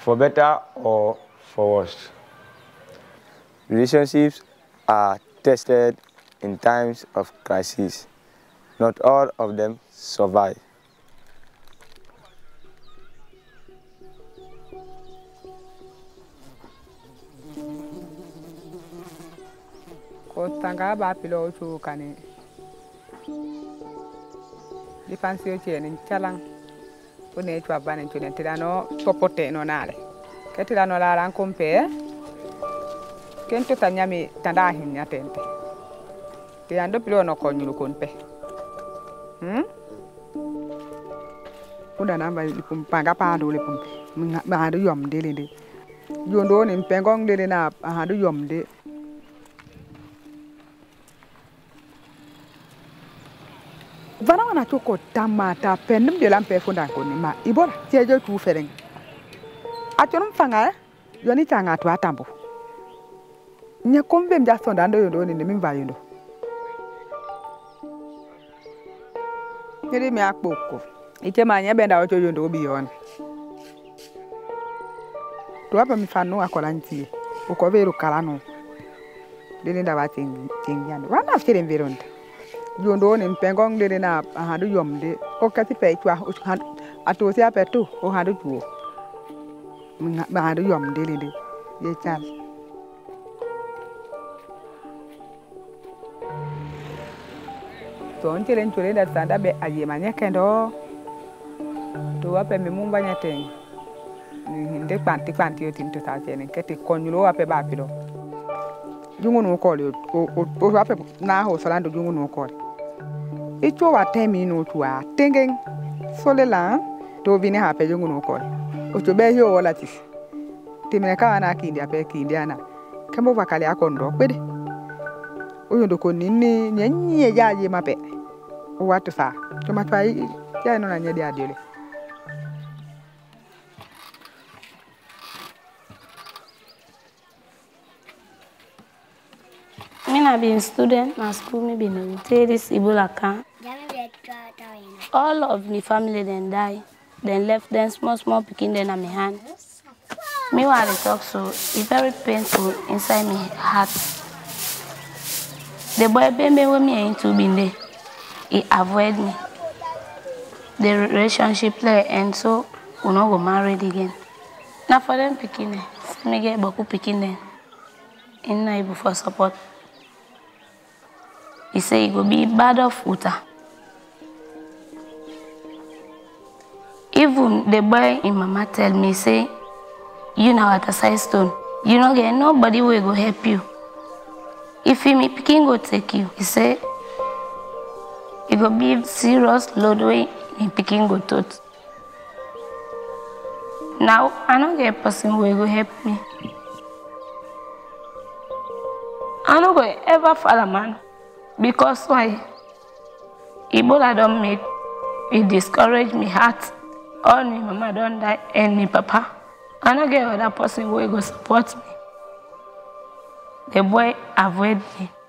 for better or for worse. Relationships are tested in times of crisis. Not all of them survive. Kotanga ba pilo chu kane. Di pansio chene chalang. Une chwa bane chune tirano popote no nale. Ke tirano la ran kompe. Kento tanyami tanda hinya tente. Tiando pilo no konyulu konpe. Uda namba lipum panga pando lipum. Mahadu yom delinde. Yondo ni mpengong dele na ahadu yom de. Vana wana choko tamata penum de lampe funda ko ni ma Ebola tiejo tu fereng. Atonum fanga yoni tanga tu atambo. Nya kombe mja sonda ndo yondo ni mimba yondo. Nyeri mi akpoko. Ite manya benda ocho yondo biyon. Tu apa mi fanu akola ntie. Uko veru kalano. Dele ndawa tingyando. Wana aftere mveronda. Yondo ni mpengong dele na ahadu yomde. O kati pe chwa atosi apetu o hadu chuo. Mahadu yomde lede. Ye chal. To onchele nchole da sanda be ayemanya kendo. To ape mimumba nyateng. Nde kwanti yo tinto ta chene kete konyulo ape ba pilo. Jungu no kole o ape na ho salando jungu no kole. Icho wa temi no tuwa tengeng solela to vine hape jungu no kole. O to be yo wala tis. Timene ka na kindi ape kindi ana. Kembo vakale akondo kwede. Oyo ndo konini nyenye jaje mape. O watu sa. To matwai ya no na nyedi adele. I been student na school me been take this Ebola can. All of my family then die. Then left them small picking them on my hand. Me while they talk so it's very painful inside my heart. The boy baby with me into being there. He avoid me. The relationship there and so we not go married again. Now for them picking them, me get boku picking them. In not able for support. He say it go be bad of water. Even the boy in mama tell me say, you know at a side stone, you know get nobody will go help you. If me picking go take you, he say it go be serious load way me picking go tot. Now I don't get a person who will go help me. I don't go ever follow man. Because why? Ebola don't make it discourage me heart. All my mama don't die and my papa. I don't get other person who will go support me. The boy avoid me.